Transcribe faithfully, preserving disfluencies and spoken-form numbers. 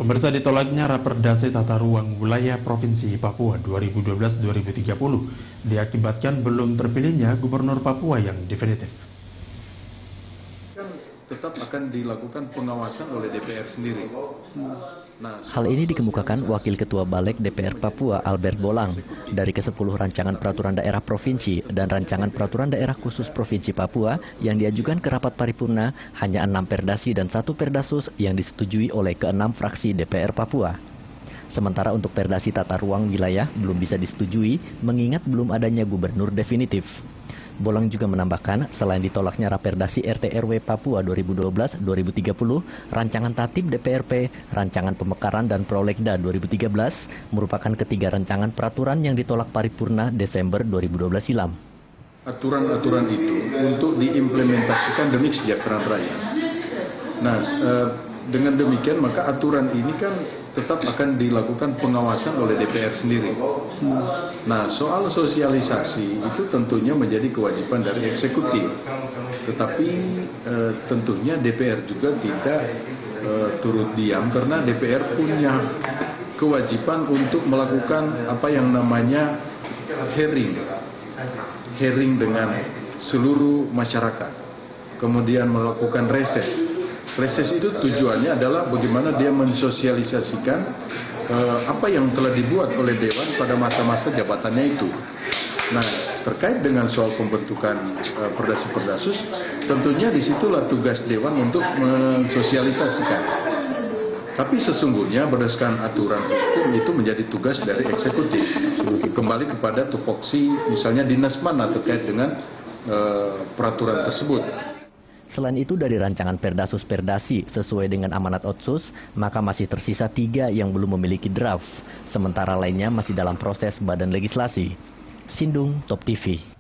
Pemirsa, ditolaknya Raperdasi Tata Ruang Wilayah Provinsi Papua dua ribu dua belas dua ribu tiga puluh diakibatkan belum terpilihnya Gubernur Papua yang definitif. Tetap akan dilakukan pengawasan oleh D P R sendiri. Nah, hal ini dikemukakan Wakil Ketua Balik D P R Papua Albert Bolang. Dari kesepuluh rancangan peraturan daerah provinsi dan rancangan peraturan daerah khusus Provinsi Papua yang diajukan ke rapat paripurna, hanya enam perdasi dan satu perdasus yang disetujui oleh keenam fraksi D P R Papua. Sementara untuk perdasi tata ruang wilayah belum bisa disetujui mengingat belum adanya gubernur definitif. Bolang juga menambahkan, selain ditolaknya Raperdasi R T R W Papua dua ribu dua belas dua ribu tiga puluh, rancangan Tatib D P R P, rancangan Pemekaran dan Prolegda dua ribu tiga belas merupakan ketiga rancangan peraturan yang ditolak paripurna Desember dua ribu dua belas silam. Aturan-aturan itu untuk diimplementasikan demi kesejahteraan rakyat. Nah, dengan demikian maka aturan ini kan tetap akan dilakukan pengawasan oleh D P R sendiri. Nah, soal sosialisasi itu tentunya menjadi kewajiban dari eksekutif. Tetapi e, tentunya D P R juga tidak e, turut diam karena D P R punya kewajiban untuk melakukan apa yang namanya hearing. Hearing dengan seluruh masyarakat. Kemudian melakukan reses. Reses itu tujuannya adalah bagaimana dia mensosialisasikan eh, apa yang telah dibuat oleh Dewan pada masa-masa jabatannya itu. Nah, terkait dengan soal pembentukan eh, perdasi-perdasus, tentunya disitulah tugas Dewan untuk mensosialisasikan. Tapi sesungguhnya berdasarkan aturan hukum itu menjadi tugas dari eksekutif. Kembali kepada tupoksi misalnya dinas mana terkait dengan eh, peraturan tersebut. Selain itu, dari rancangan Perdasus-Perdasi sesuai dengan amanat Otsus, maka masih tersisa tiga yang belum memiliki draft, sementara lainnya masih dalam proses badan legislasi. Sindung, Top T V.